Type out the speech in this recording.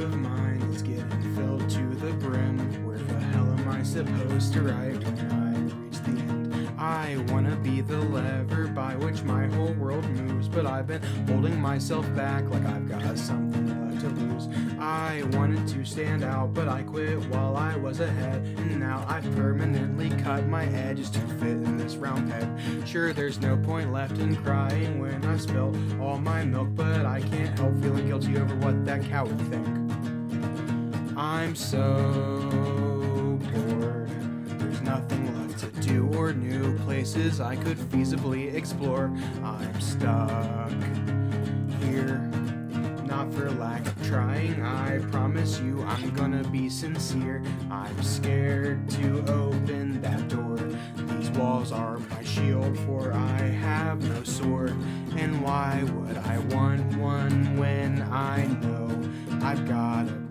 of mine is getting filled to the brim. Where the hell am I supposed to write when I reach the end? I wanna be the lever by which my whole world moves, but I've been holding myself back like I've got something left to lose. I wanted to stand out, but I quit while I was ahead, and now I've permanently cut my edges to fit in this round peg. Sure, there's no point left in crying when I spilled all my milk, but I can't help feeling guilty over what that cow would think. I'm so bored. There's nothing left to do or new places I could feasibly explore. I'm stuck here, not for lack of trying. I promise you I'm gonna be sincere. I'm scared to open that door. These walls are my shield, for I have no sword. And why would I want one when I know I've got a